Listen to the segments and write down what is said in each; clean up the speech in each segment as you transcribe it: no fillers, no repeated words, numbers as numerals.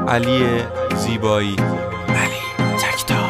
علی زیبایی، علی تکتا.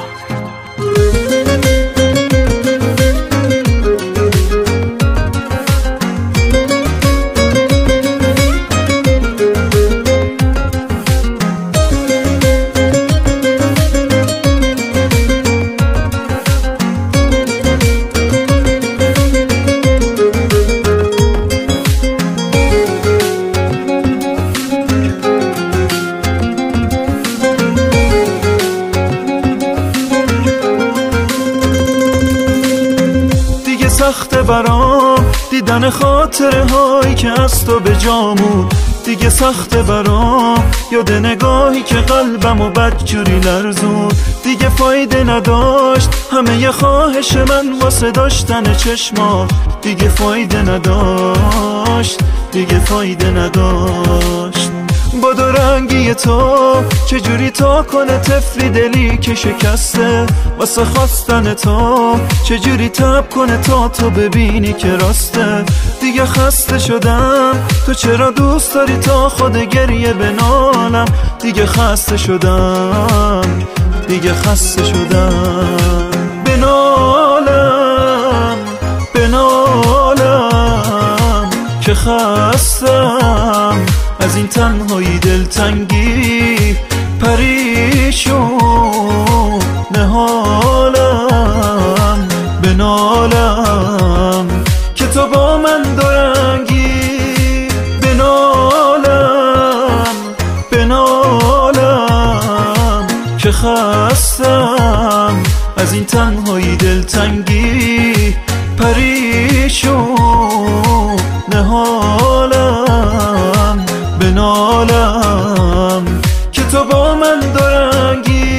سخته برام دیدن خاطره هایی که از تو به جامون، دیگه سخته برام یاد نگاهی که قلبمو بدجوری لرزون. دیگه فایده نداشت همه ی خواهش من واسه داشتن چشمات، دیگه فایده نداشت، دیگه فایده نداشت. با دو رنگی تو چجوری تا کنه طفلی دلی که شکسته، واسه خواستن تو چجوری تب کنه تا تو ببینی که راسته. دیگه خسته شدم، تو چرا دوست داری تا خود گریه بنالم. دیگه خسته شدم، دیگه خسته شدم. بنالم بنالم که خستم از این تنهایی، دلتنگی، پریشون حالم. بنالم که تو با من دورنگی، بنالم بنالم که خستم از این تنهایی، دلتنگی، پریشون حالم. بنالم که تو با من دورنگی.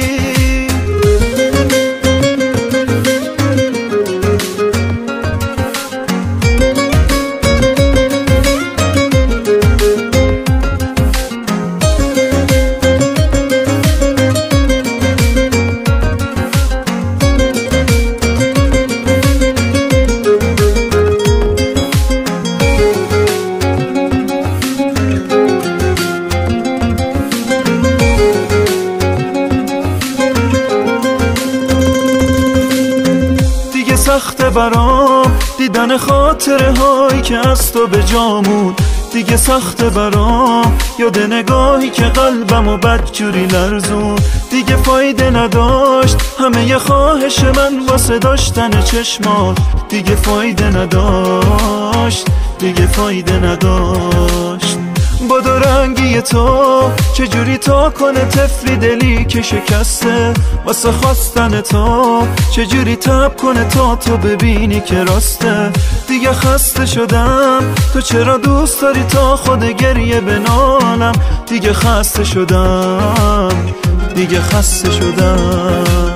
سخته برام دیدن خاطره هایی که از تو به جامون، دیگه سخته برام یاد نگاهی که قلبمو بدجوری لرزون. دیگه فایده نداشت همه ی خواهش من واسه داشتن چشمات، دیگه فایده نداشت، دیگه فایده نداشت. با دو رنگی تو چجوری تا کنه طفلی دلی که شکسته، واسه خواستن تو چجوری تب کنه تا تو ببینی که راسته. دیگه خسته شدم، تو چرا دوست داری تا خود گریه بنالم. دیگه خسته شدم، دیگه خسته شدم.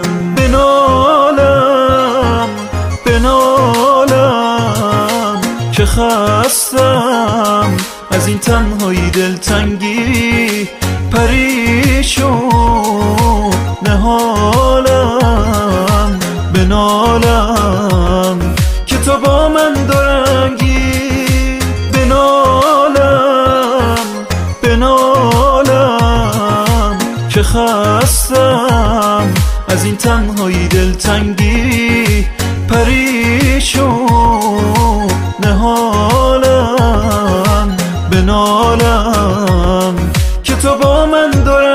بنالم بنالم که خستم از این تنهایی، دلتنگی، پریشون حالم. بنالم که تو با من دورنگی، بنالم بنالم که خستم از این تنهایی، دلتنگی، پریشون حالم. بنالم که تو با من دورنگی.